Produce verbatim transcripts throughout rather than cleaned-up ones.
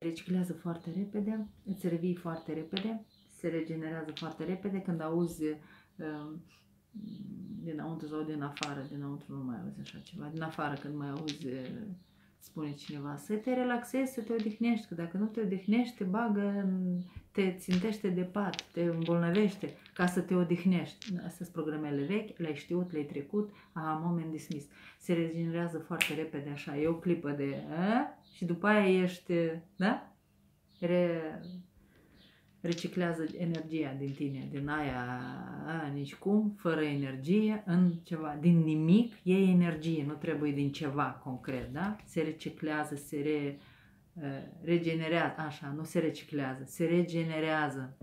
reciclează foarte repede, îți revii foarte repede, se regenerează foarte repede când auzi uh, dinăuntru sau din afară, dinăuntru nu mai auzi așa ceva, din afară când mai auzi, spune cineva, să te relaxezi, să te odihnești, că dacă nu te odihnești, te bagă, te țintește de pat, te îmbolnăvește ca să te odihnești. Astea sunt programele vechi, le-ai știut, le-ai trecut, aha, moment dismis. Se regenerează foarte repede așa, e o clipă de, a? Și după aia ești, da? Re... reciclează energia din tine, din aia, a, nici cum, fără energie, în ceva, din nimic e energie, nu trebuie din ceva concret, da? Se reciclează, se re, regenerează, așa, nu se reciclează, se regenerează.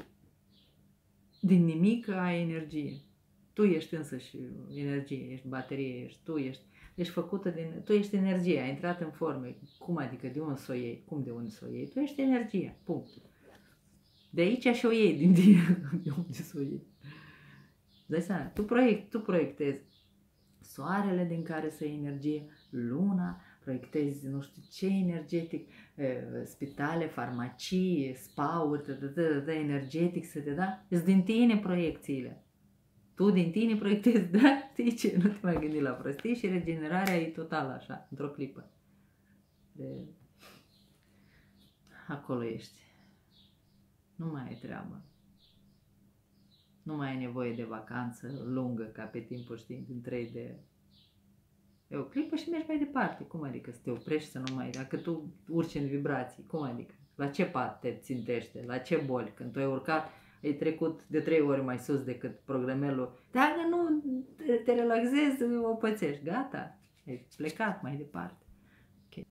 Din nimic ai energie. Tu ești însă și energie, ești baterie, ești tu, ești, ești făcută din, tu ești energie, ai intrat în forme. Cum adică, de unde să o iei? Cum de unde să o iei? Tu ești energie, punct. De aici și o iei din tine, de unde să o iei. Dai seama, tu, proiect, tu proiectezi soarele din care să iei energie, luna, proiectezi nu știu ce energetic, spitale, farmacii, spa-uri, de energetic să te da. Îți din tine proiecțiile. Tu din tine proiectezi, da? Știi ce? Nu te mai gândi la prostii și regenerarea e totală așa, într-o clipă. De... Acolo ești. Nu mai ai treabă. Nu mai ai nevoie de vacanță lungă, ca pe timpul, știi, din trei de... E o clipă și mergi mai departe. Cum adică să te oprești, să nu mai... Dacă tu urci în vibrații, cum adică? La ce pat te țintește? La ce boli? Când tu ai urcat, ai trecut de trei ori mai sus decât programelul. Dacă nu te relaxezi, o pățești. Gata, ai plecat mai departe.